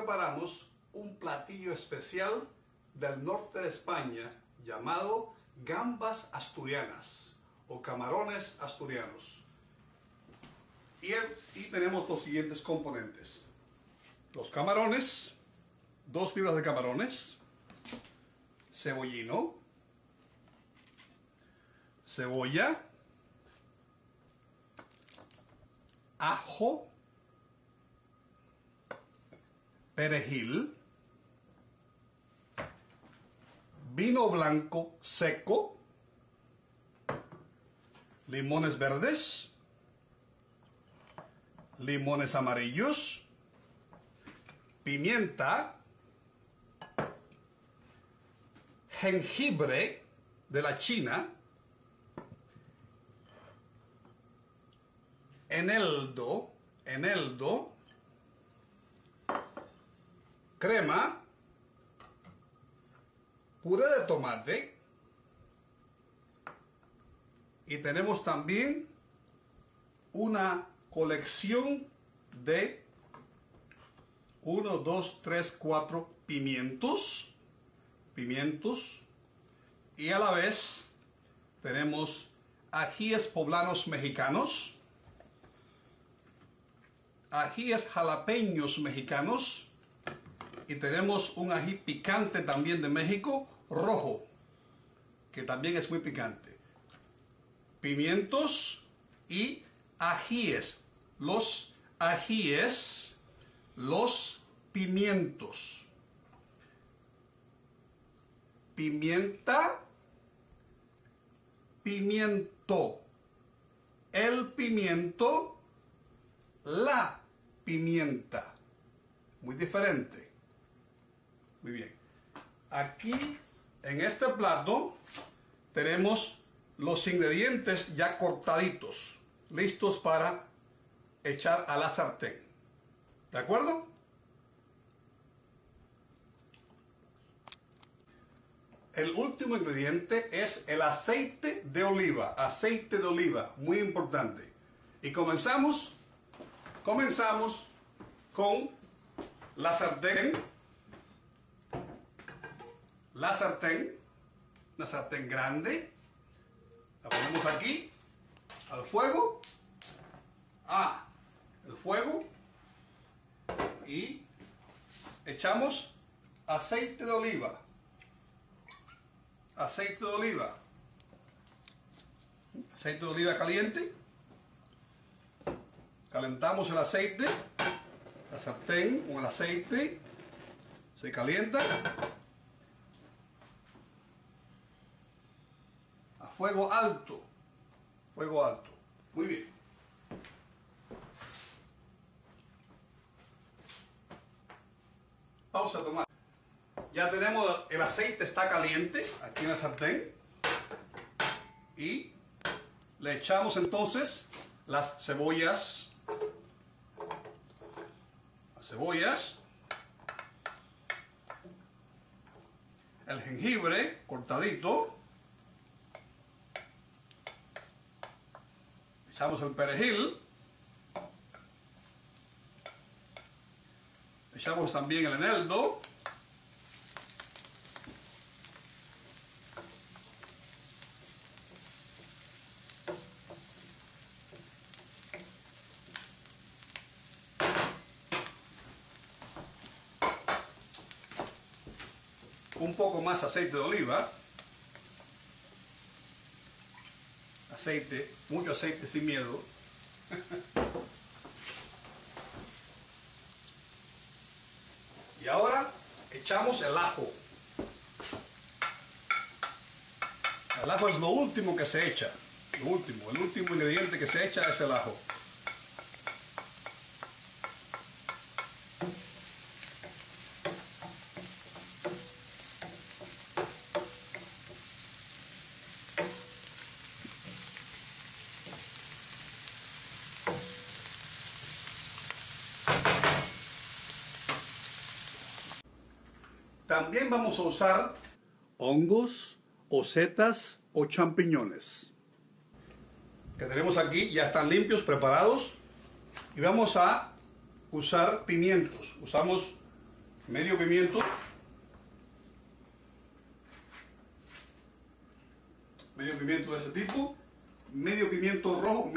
preparamos un platillo especial del norte de España llamado gambas asturianas o camarones asturianos. Y tenemos los siguientes componentes: los camarones, 2 libras de camarones, cebollino, cebolla, ajo, perejil, vino blanco seco, limones verdes, limones amarillos, pimienta, jengibre de la China, eneldo, crema, puré de tomate, y tenemos también una colección de 1, 2, 3, 4 pimientos, y a la vez tenemos ajíes poblanos mexicanos, ajíes jalapeños mexicanos, y tenemos un ají picante también de México, rojo, que también es muy picante. Pimientos y ajíes, los ajíes, los pimientos, pimienta, pimiento, el pimiento, la pimienta, muy diferente. Muy bien, aquí en este plato tenemos los ingredientes ya cortaditos, listos para echar a la sartén. ¿De acuerdo? El último ingrediente es el aceite de oliva, muy importante. Y comenzamos con la sartén, una sartén grande. La ponemos aquí, al fuego, y echamos aceite de oliva, caliente. Calentamos el aceite, la sartén con el aceite se calienta a fuego alto, muy bien. Pausa, tomar. Ya tenemos, el aceite está caliente aquí en la sartén, y le echamos entonces las cebollas, el jengibre cortadito, echamos el perejil, echamos también el eneldo, un poco más aceite de oliva, mucho aceite sin miedo. Y ahora echamos el ajo. El ajo es lo último que se echa, el último ingrediente que se echa es el ajo. También vamos a usar hongos o setas o champiñones que tenemos aquí, ya están limpios, preparados, y vamos a usar pimientos. Usamos medio pimiento, de ese tipo, medio pimiento rojo,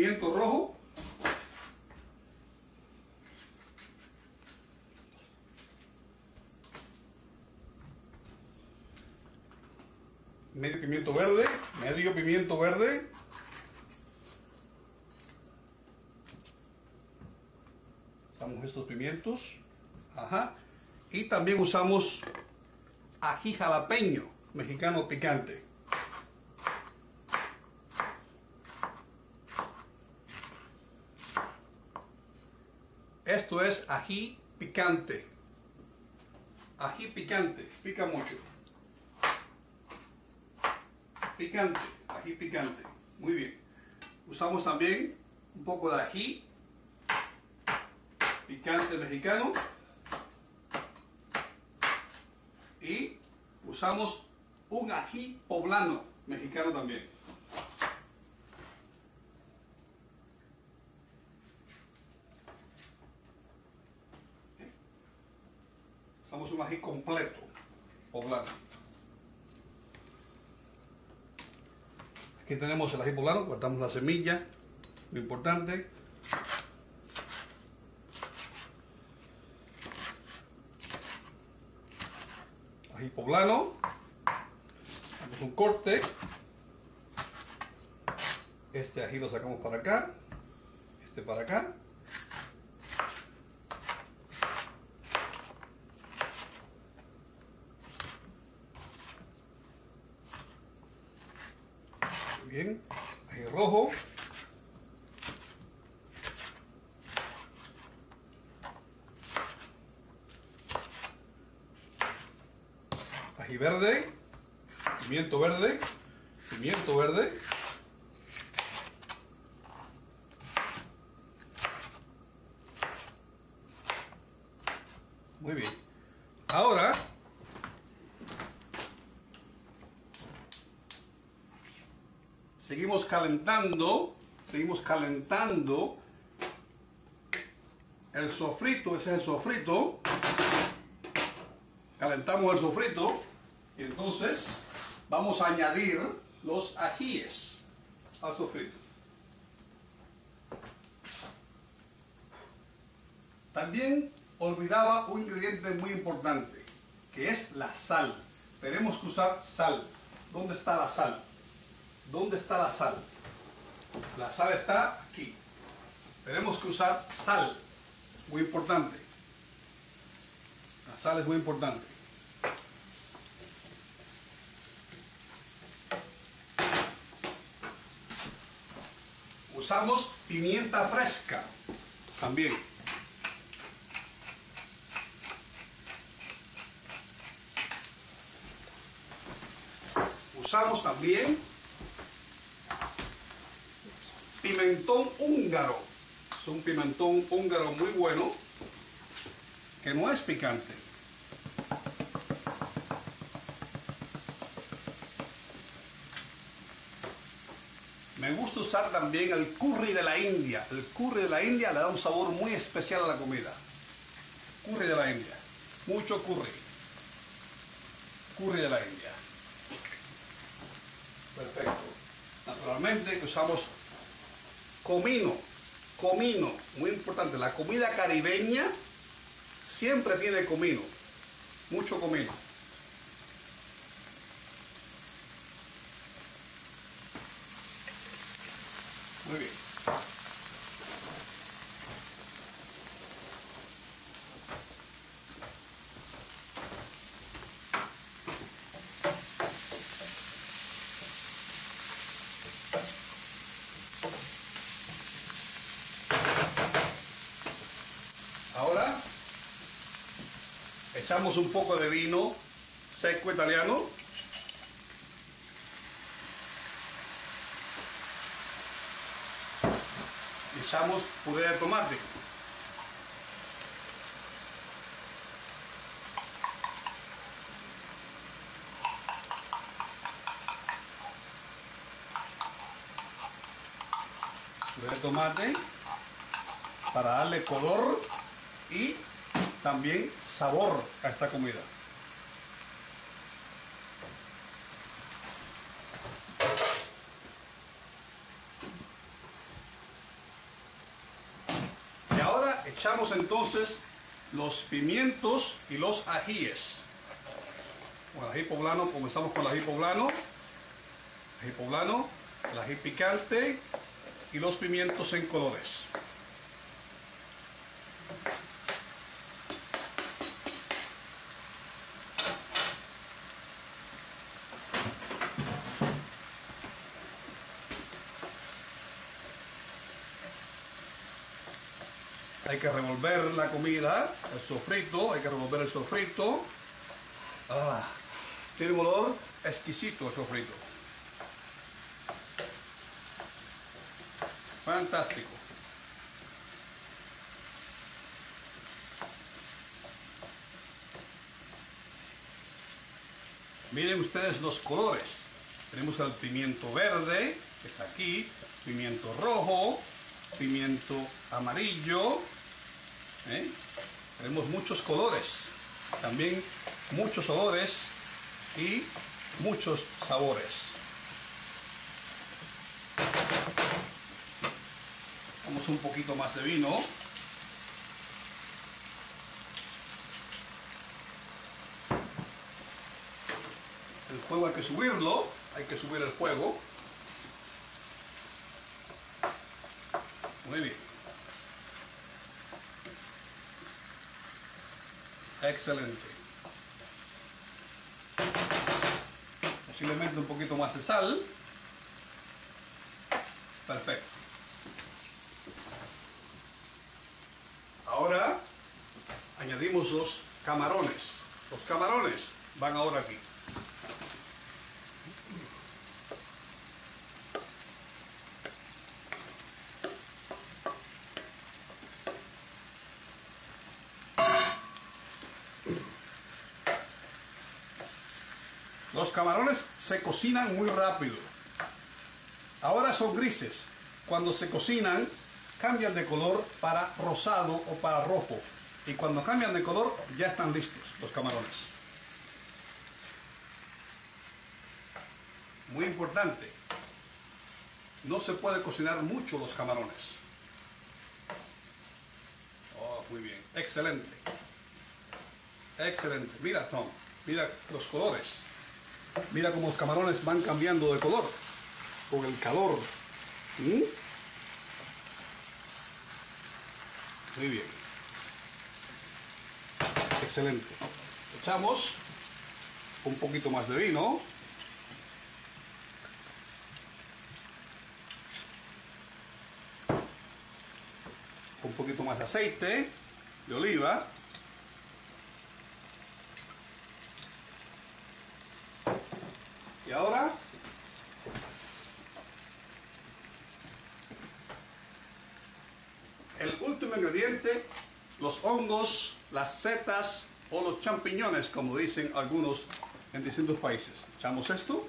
medio pimiento verde, usamos estos pimientos, ajá, y también usamos ají jalapeño mexicano picante. Esto es ají picante. Ají picante, pica mucho. Picante, ají picante. Muy bien. Usamos también un poco de ají picante mexicano. Y usamos un ají poblano mexicano también. Usamos un ají completo poblano. Aquí tenemos el ají poblano, cortamos la semilla, muy importante. Ají poblano, hacemos un corte, este ají lo sacamos para acá, este para acá. Muy bien, ají rojo. Ají verde, pimiento verde, Muy bien. Ahora seguimos calentando el sofrito, ese es el sofrito. Calentamos el sofrito y entonces vamos a añadir los ajíes al sofrito. También olvidaba un ingrediente muy importante, que es la sal. Tenemos que usar sal. ¿Dónde está la sal? ¿Dónde está la sal? La sal está aquí. Tenemos que usar sal. Muy importante. La sal es muy importante. Usamos pimienta fresca también. Usamos también pimentón húngaro. Es un pimentón húngaro muy bueno, que no es picante. Me gusta usar también el curry de la India. El curry de la India le da un sabor muy especial a la comida. Curry de la India. Mucho curry. Curry de la India. Perfecto. Naturalmente que usamos comino. Comino, muy importante. La comida caribeña siempre tiene comino. Mucho comino. Muy bien. Ahora echamos un poco de vino seco italiano. Echamos puré de tomate. Puré de tomate para darle color y también sabor a esta comida. Y ahora echamos entonces los pimientos y los ajíes. Con el ají poblano, comenzamos con el ají poblano, el ají picante y los pimientos en colores. Hay que revolver la comida, el sofrito, hay que revolver el sofrito. Tiene un olor exquisito el sofrito. Fantástico. Miren ustedes los colores. Tenemos el pimiento verde, que está aquí, pimiento rojo, pimiento amarillo. Tenemos muchos colores, también muchos olores y muchos sabores. Vamos un poquito más de vino. El fuego hay que subirlo, hay que subir el fuego. Muy bien. Excelente. Posiblemente un poquito más de sal. Perfecto. Ahora añadimos los camarones. Los camarones van ahora aquí. Los camarones se cocinan muy rápido. Ahora son grises. Cuando se cocinan, cambian de color para rosado o para rojo. Y cuando cambian de color, ya están listos los camarones. Muy importante. No se puede cocinar mucho los camarones. Oh, muy bien. Excelente. Excelente. Mira, Tom. Mira los colores. Mira cómo los camarones van cambiando de color con el calor. Muy bien. Excelente. Echamos un poquito más de vino. Un poquito más de aceite de oliva. Y ahora el último ingrediente, los hongos, las setas o los champiñones, como dicen algunos en distintos países. Echamos esto.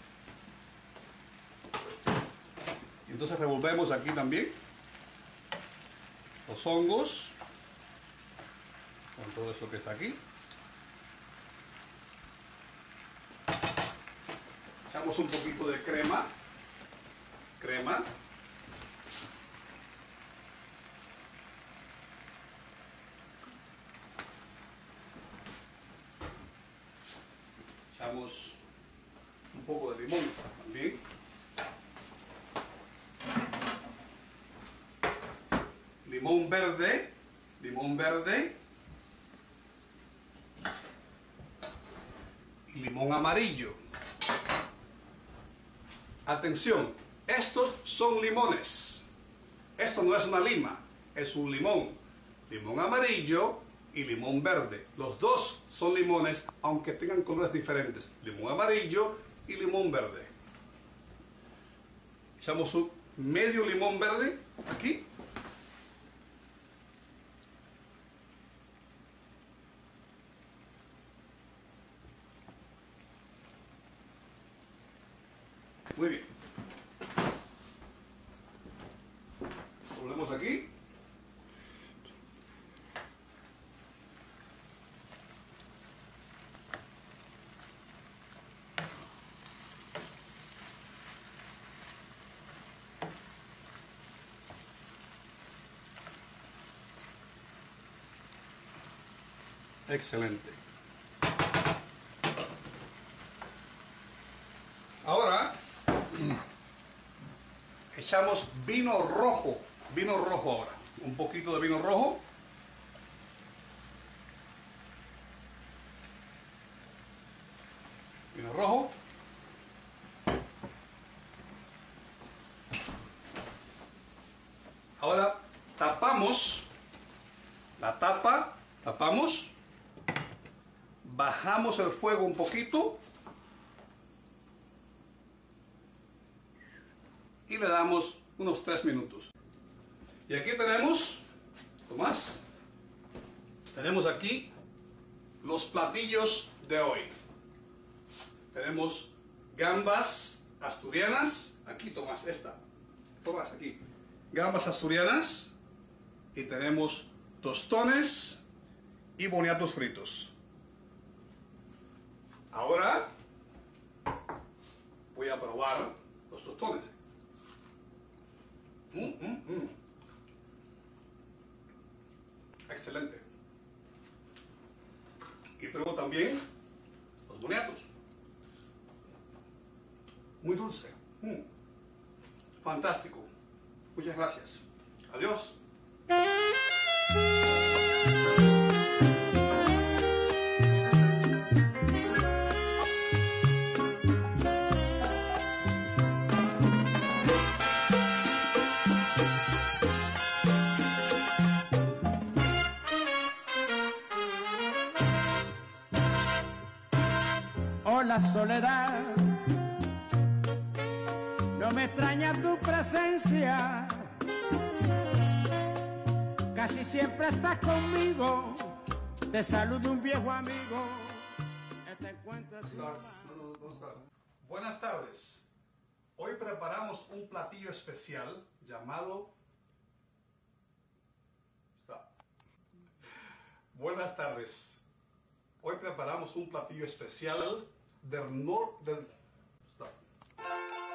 Y entonces revolvemos aquí también los hongos con todo eso que está aquí. Echamos un poquito de crema. Echamos un poco de limón también. Limón verde. Y limón amarillo. Atención, estos son limones. Esto no es una lima, es un limón. Limón amarillo y limón verde. Los dos son limones, aunque tengan colores diferentes. Limón amarillo y limón verde. Echamos un medio limón verde aquí. Muy bien. Volvemos aquí. Excelente. Ahora echamos vino rojo ahora. Un poquito de vino rojo. Vino rojo. Ahora tapamos la tapa, tapamos, bajamos el fuego un poquito y le damos unos 3 minutos. Y aquí tenemos, Tomás, tenemos aquí los platillos de hoy. Tenemos gambas asturianas, aquí Tomás, Tomás, aquí. Gambas asturianas y tenemos tostones y boniatos fritos. Ahora voy a probar los tostones. Excelente. Y pruebo también los boniatos. Muy dulce. Fantástico. Muchas gracias. Adiós. Hola soledad, no me extraña tu presencia, casi siempre estás conmigo, te saludo un viejo amigo, este encuentro es Buenas tardes. Hoy preparamos un platillo especial llamado... Buenas tardes. Hoy preparamos un platillo especial del norte del...